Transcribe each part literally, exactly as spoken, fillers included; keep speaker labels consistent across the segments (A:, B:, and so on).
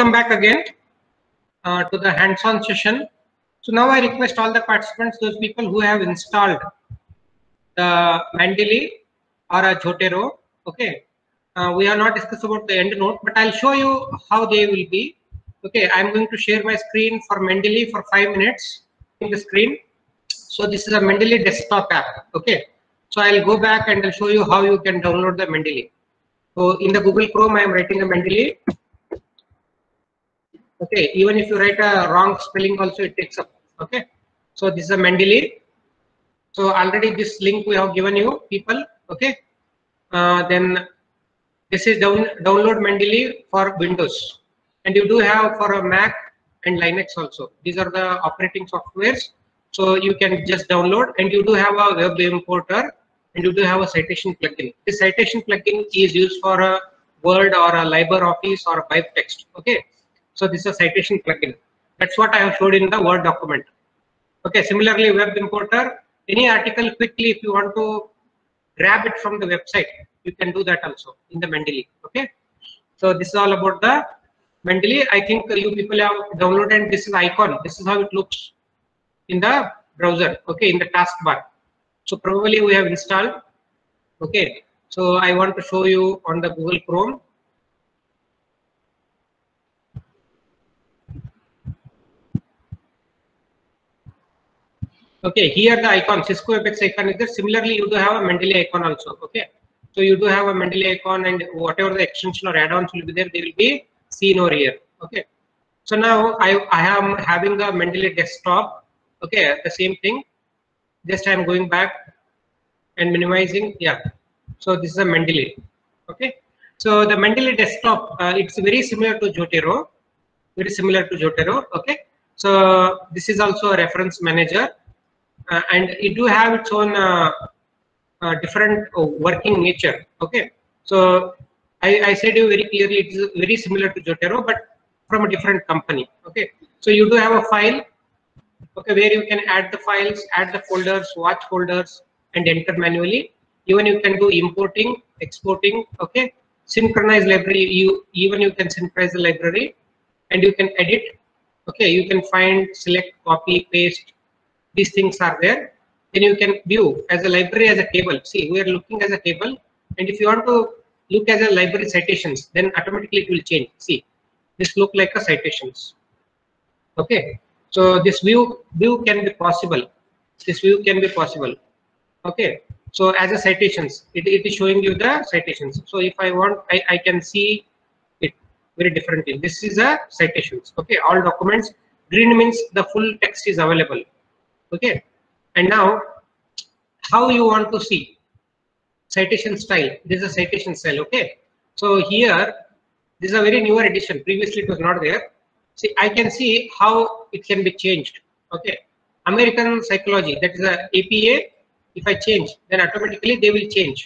A: Welcome back again uh, to the hands-on session. So now I request all the participants, those people who have installed the Mendeley or a Zotero. Okay, uh, we are not discussed about the end note, but I'll show you how they will be. Okay, I'm going to share my screen for Mendeley for five minutes in the screen. So this is a Mendeley desktop app. Okay, so I'll go back and I'll show you how you can download the Mendeley. So in the Google Chrome, I am writing a Mendeley. Okay, even if you write a wrong spelling also it takes up. Okay, so this is a Mendeley. So already this link we have given you people. Okay, uh, then this is down, download Mendeley for Windows, and you do have for a Mac and Linux also. These are the operating softwares. So you can just download, and you do have a web importer, and you do have a citation plugin. This citation plugin is used for a Word or a LibreOffice or a BibTeX. Okay. So this is a citation plugin. That's what I have showed in the Word document. Okay, similarly web importer, any article quickly if you want to grab it from the website, you can do that also in the Mendeley. Okay, so this is all about the Mendeley. I think you people have downloaded this is icon. This is how it looks in the browser. Okay, in the taskbar. So probably we have installed. Okay, so I want to show you on the Google Chrome. Okay, here the icon Cisco Apex icon is there. Similarly, you do have a Mendeley icon also. Okay, so you do have a Mendeley icon, and whatever the extension or add-ons will be there, they will be seen over here. Okay, so now I I am having the Mendeley desktop. Okay, the same thing. Just I am going back and minimizing. Yeah, so this is a Mendeley. Okay, so the Mendeley desktop uh, it's very similar to Zotero. Very similar to Zotero. Okay, so this is also a reference manager. Uh, and it do have its own uh, uh, different uh, working nature. Okay, so I, I said you very clearly it is very similar to Zotero, but from a different company. Okay, so you do have a file. Okay, where you can add the files, add the folders, watch folders, and enter manually. Even you can do importing, exporting. Okay, synchronize library. You even you can synchronize the library, and you can edit. Okay, you can find, select, copy, paste. These things are there. Then you can view as a library as a table. See, we are looking as a table, and if you want to look as a library citations, then automatically it will change. See, this look like a citations. Okay, so this view view can be possible. This view can be possible. Okay, so as a citations, it, it is showing you the citations. So if I want, I, I can see it very differently. This is a citations. Okay, all documents. Green means the full text is available. Okay, and now how you want to see citation style. This is a citation style. Okay, so here this is a very newer edition. Previously it was not there. See, I can see how it can be changed. Okay, American psychology, that is a A P A. If I change, then automatically they will change.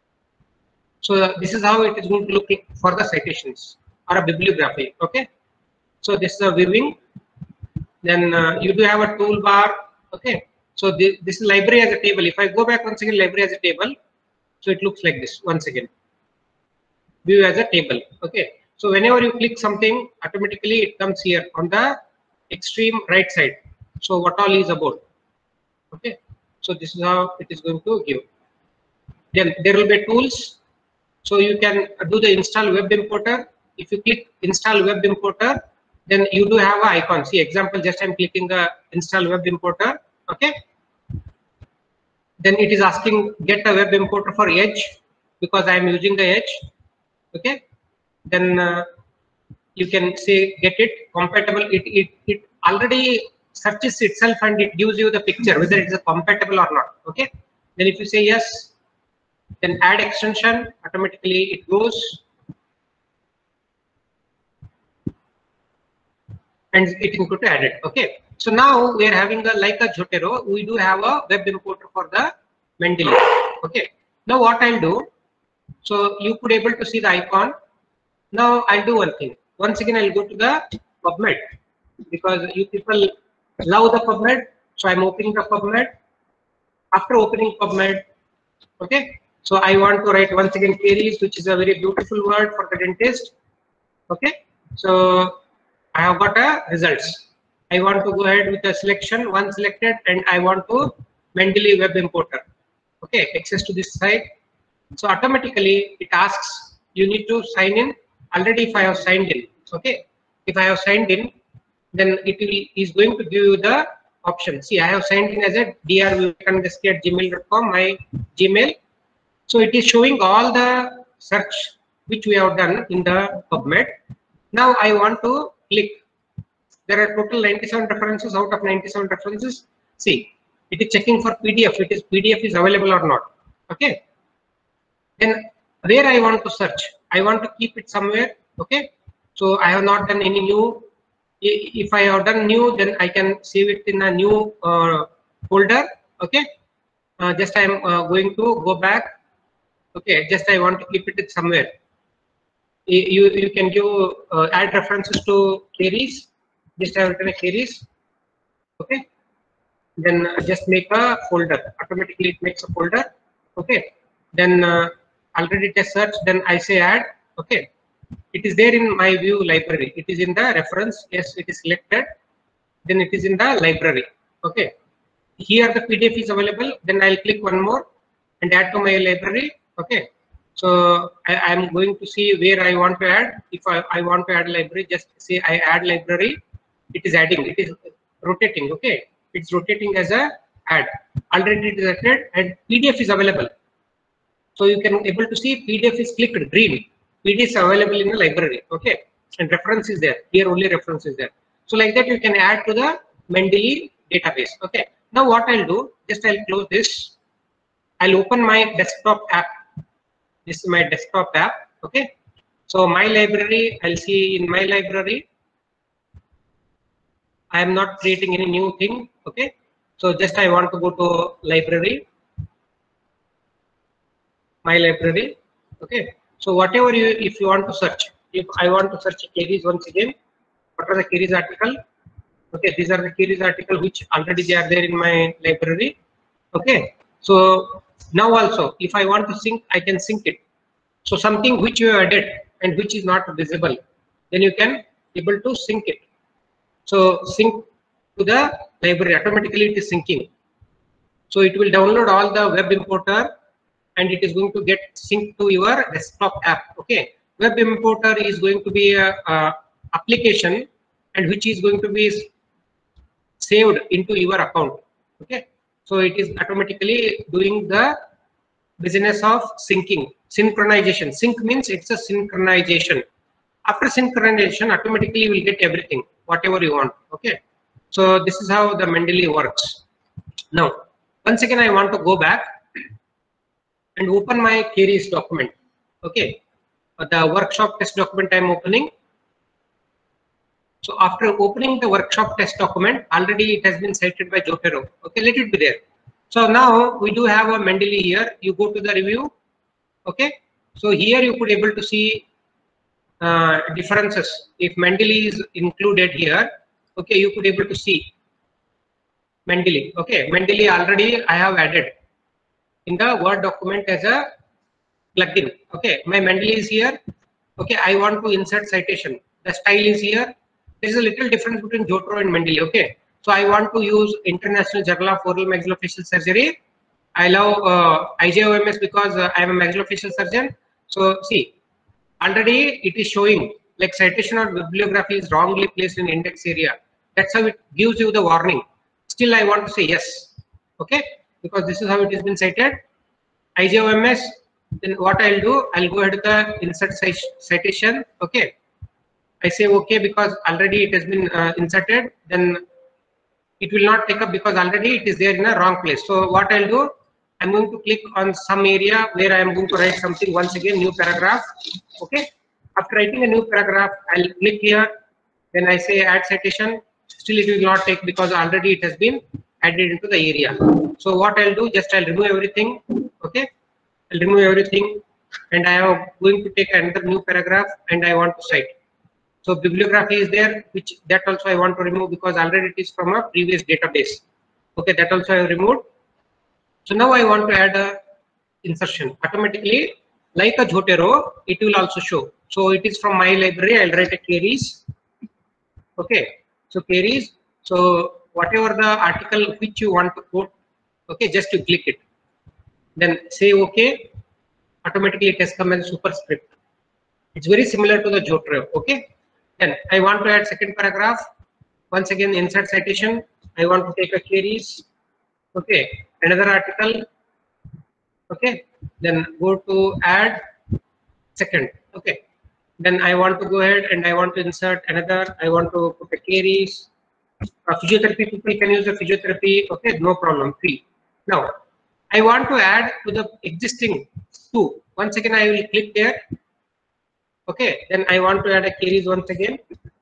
A: So uh, this is how it is going to look for the citations or a bibliography. Okay, so this is a viewing. Then uh, you do have a toolbar. Okay, so the, this is library as a table. If I go back once again, library as a table, so it looks like this once again. View as a table. Okay, so whenever you click something, automatically it comes here on the extreme right side. So what all is about. Okay, so this is how it is going to give. Then there will be tools. So you can do the install web importer. If you click install web importer, then you do have an icon. See, example, just I'm clicking the install web importer. Okay, then it is asking get a web importer for Edge because I am using the Edge. Okay, then uh, you can say get it compatible. It, it it already searches itself and it gives you the picture whether it is a compatible or not. Okay, then if you say yes, then add extension, automatically it goes. And it is going to add it. Okay, so now we are having a like a Zotero. We do have a web importer for the Mendeley. Okay, now what I'll do, so you could able to see the icon. Now I'll do one thing. Once again, I'll go to the PubMed because you people love the PubMed. So I'm opening the PubMed. After opening PubMed, okay, so I want to write once again queries, which is a very beautiful word for the dentist. Okay, so I have got a results. I want to go ahead with a selection, one selected, and I want to Mendeley web importer. Okay, access to this site. So automatically it asks you need to sign in. Already if I have signed in, okay, if I have signed in, then it will is going to give you the option. See, I have signed in as a drvivekandaski at gmail dot com, my Gmail. So it is showing all the search which we have done in the PubMed. Now I want to click. There are total ninety-seven references. Out of ninety-seven references, see, it is checking for P D F. It is P D F is available or not. Okay. Then where I want to search, I want to keep it somewhere. Okay. So I have not done any new. If I have done new, then I can save it in a new uh, folder. Okay. Uh, just I am uh, going to go back. Okay. Just I want to keep it somewhere. You you can give uh, add references to queries. Just I have written a queries. Okay. Then uh, just make a folder. Automatically it makes a folder. Okay. Then uh, already it has searched. Then I say add. Okay. It is there in my view library. It is in the reference. Yes, it is selected. Then it is in the library. Okay. Here the P D F is available. Then I'll click one more and add to my library. Okay. So I am going to see where I want to add. If I, I want to add library, just say I add library. It is adding. It is rotating. Okay. It's rotating as a add. Already it is added and P D F is available. So you can able to see P D F is clicked green. P D F is available in the library. Okay. And reference is there. Here only reference is there. So like that you can add to the Mendeley database. Okay. Now what I'll do, just I'll close this. I'll open my desktop app. This is my desktop app. Okay. So my library, I'll see in my library. I am not creating any new thing. Okay. So just I want to go to library. My library. Okay. So whatever you, if you want to search, if I want to search queries once again, what are the queries article? Okay. These are the queries article which already they are there in my library. Okay. So now also, if I want to sync, I can sync it. So something which you have added and which is not visible, then you can able to sync it. So sync to the library, automatically it is syncing. So it will download all the web importer and it is going to get synced to your desktop app. Okay. Web importer is going to be a, a application and which is going to be saved into your account. Okay. So it is automatically doing the business of syncing, synchronization. Sync means it's a synchronization. After synchronization, automatically you will get everything, whatever you want. Okay. So this is how the Mendeley works. Now, once again, I want to go back and open my queries document. Okay. The workshop test document I am opening. So after opening the workshop test document, already it has been cited by Jotaro. Okay, let it be there. So now we do have a Mendeley here. You go to the review. Okay. So here you could able to see uh, differences. If Mendeley is included here, okay, you could able to see Mendeley. Okay, Mendeley already I have added in the Word document as a plugin. Okay, my Mendeley is here. Okay, I want to insert citation. The style is here. There is a little difference between Jotaro and Mendeley. Okay, so I want to use International Journal of Oral Maxillofacial Surgery. I love uh, I J O M S because uh, I am a maxillofacial surgeon. So see, already it is showing like citation or bibliography is wrongly placed in index area. That's how it gives you the warning. Still, I want to say yes. Okay, because this is how it has been cited. I J O M S. Then what I'll do, I'll go ahead to the insert citation. Okay. I say okay because already it has been uh, inserted. Then it will not take up because already it is there in a wrong place. So what I'll do, I'm going to click on some area where I am going to write something once again, new paragraph. Okay. After writing a new paragraph, I'll click here. Then I say add citation. Still it will not take because already it has been added into the area. So what I'll do, just I'll remove everything. Okay. I'll remove everything and I am going to take another new paragraph and I want to cite. So bibliography is there, which that also I want to remove because already it is from a previous database. Okay, that also I have removed. So now I want to add a insertion. Automatically, like a Jotaro, it will also show. So it is from my library. I'll write a queries. Okay, so queries. So whatever the article which you want to quote, okay, just you click it, then say okay. Automatically it has come as a superscript. It's very similar to the Zotero. Okay, then I want to add second paragraph. Once again, insert citation. I want to take a queries. Okay, another article. Okay, then go to add second. Okay, then I want to go ahead and I want to insert another. I want to put a queries. Uh, physiotherapy people can use the physiotherapy. Okay, no problem. Free. Now I want to add to the existing two. Once again, I will click there. Okay, then I want to add a queries once again.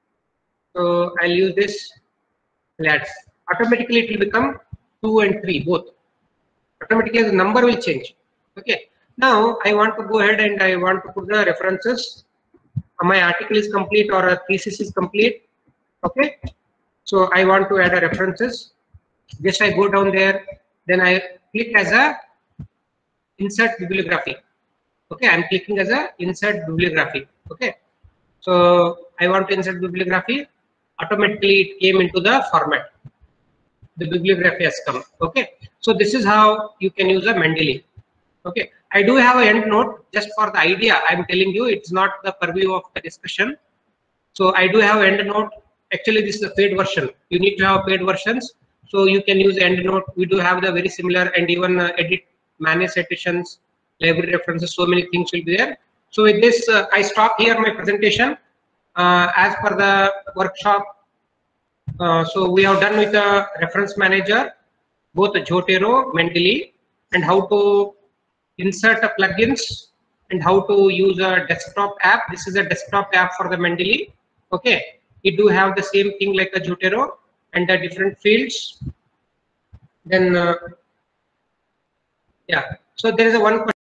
A: So I'll use this lads. Automatically it will become two and three both. Automatically the number will change. Okay. Now I want to go ahead and I want to put the references. My article is complete or a thesis is complete. Okay. So I want to add a references. Just I go down there. Then I click as a insert bibliography. Okay. I'm clicking as a insert bibliography. Okay. So I want to insert bibliography. Automatically it came into the format. The bibliography has come. Okay. So this is how you can use a Mendeley. Okay. I do have a end note just for the idea. I'm telling you, it's not the purview of the discussion. So I do have end note. Actually, this is a paid version. You need to have paid versions. So you can use end note. We do have the very similar and even uh, edit, manage citations, library references. So many things will be there. So with this, uh, I stop here my presentation. Uh, as per the workshop, uh, so we have done with the reference manager, both Zotero, Mendeley, and how to insert a plugins and how to use a desktop app. This is a desktop app for the Mendeley. Okay, we do have the same thing like a Zotero and the different fields. Then, uh, yeah. So there is a one.